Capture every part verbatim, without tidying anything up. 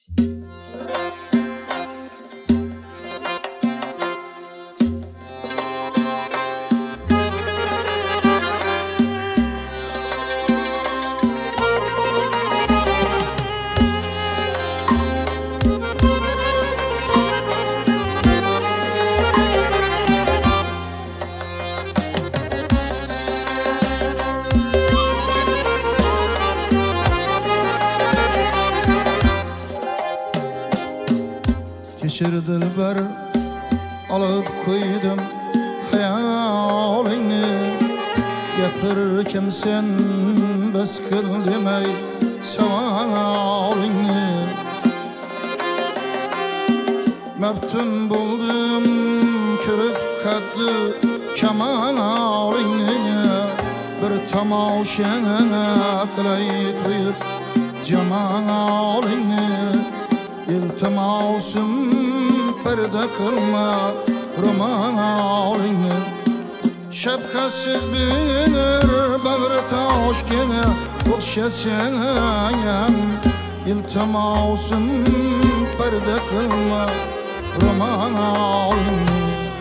Geçir dilber alıp koydum hayalini, yapırken sen bes kıl demey sevalini. Meftun buldum körüp kaddı kemalini, bir tamaşa kılay tuyup cemalini. İltimasım perde kılma romanalini, şefkatsiz bilir bağrı taş gene okşasayım. İltimasım perde kılma romanalini.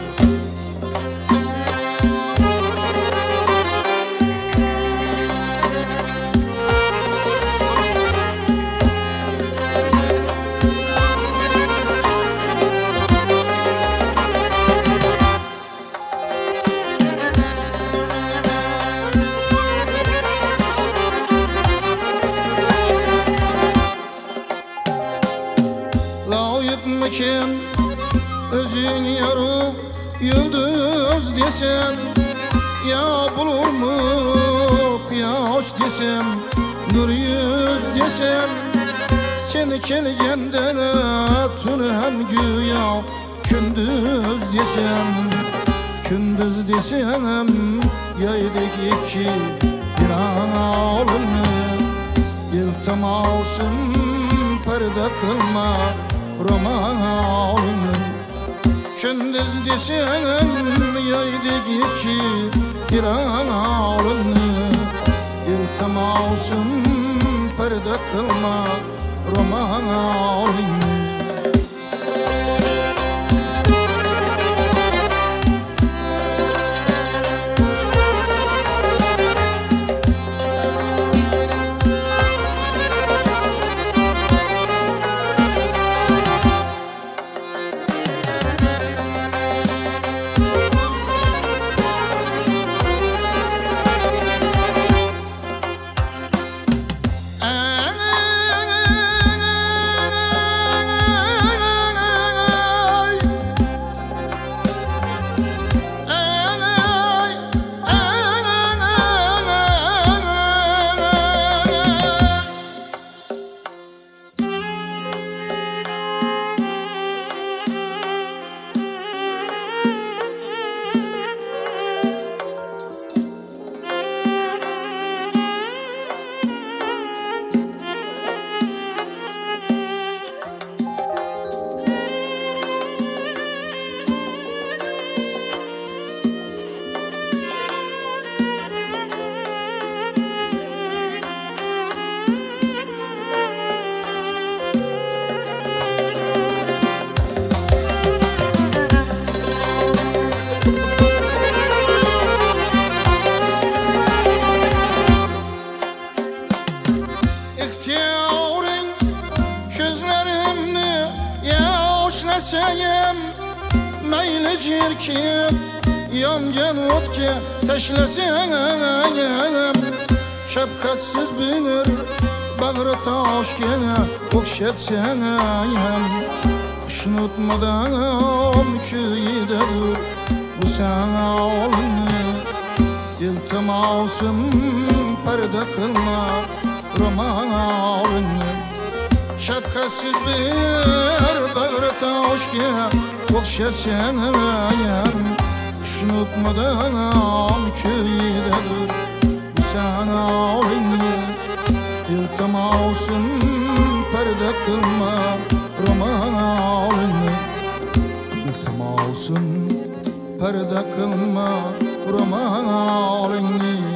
Kim özün yarıp yıldız desem, ya bulur mu kıyaş desem, nur yüz desem. Seni kelgenden tunu hem güya kündüz desem, kündüz desem. Yaydık iki inanalım, iltimasım perde kılma romanalını. Kündüz desem yaydık iki ilanalını, iltimasım perde kılma romanalını. Yaşlasayım mayli jirkip yangan o'tga tashlasayim. Şefkatsiz bilir bağrı taş gene okşatsayım. Kuşun utmadan köyde dur bu sanalını, iltimasım perde kılma romanalını. Şefkatsiz bir bağrı taşke okşasayım. Kuşun utmadan köyde dur bu sanalını, iltimasım perde kılma romanalını. İltimasım perde kılma romanalını.